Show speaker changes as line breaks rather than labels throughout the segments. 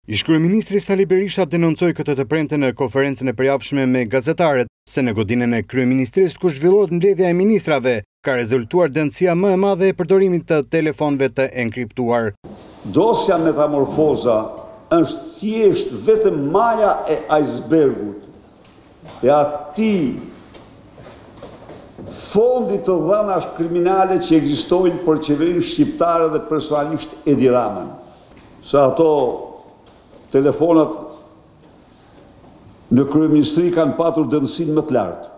Ish-kryeministri Sali Berisha denoncoi këtë të premte në konferencën e përjavshme me gazetarët se në godinën e kryeministrisë ku zhvillohet mbledhja e ministrave ka rezultuar dëmësia më e madhe e përdorimit të telefonëve të enkriptuar.
Dosja Metamorfoza është thjesht vetëm maja e icebergut e atij fondi të dhënash kriminale që ekzistojnë për qeverinë shqiptare dhe personalisht Edi Ramën. Se ato telefonat në kryeministri kanë patur dëmësinë më të lartë.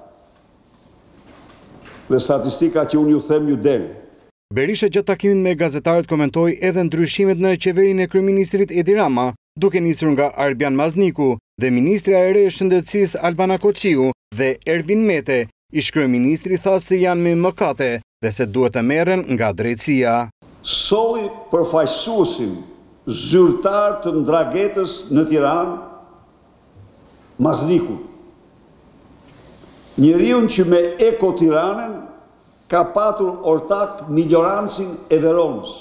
Dhe statistika që unë ju them ju del.
Berisha gjatë takimit me gazetarët komentoi edhe ndryshimet në qeverinë e kryeministrit Edi Rama, duke nisur nga Arbian Mazniku dhe ministra e re e shëndetësisë Albana Koqiu dhe Ervin Mete. Ish-kryeministri tha se janë me mëkate dhe se duhet të merren nga drejtësia.
Solli përfaqësuesin zyrtar të Ndragetës në Tiranë, Mazniku. Njeriu që me Eko Tiranën ka patur ortak Miljorancin e Veronës.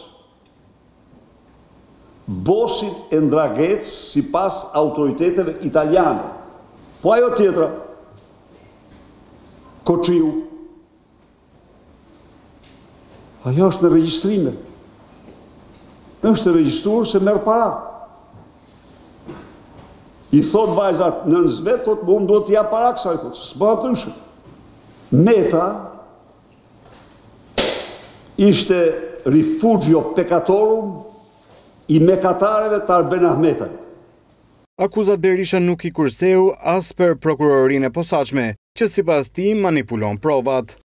Bosin e Ndragetës sipas autoriteteve italiane. Po ajo tjetra, Koqiu. Ajo është në regjistrime. Është regjistruar se merr para. I thot vajzat nënës vet, thot më do t'ja para kësaj, thot, s'bëhet ndryshe. Meta ishte rifugio peccatorum i mekatareve të Arben Ahmetaj.
Akuzat Berisha nuk i kurseu as për prokurorinë e posaçme, që sipas tij manipulon provat.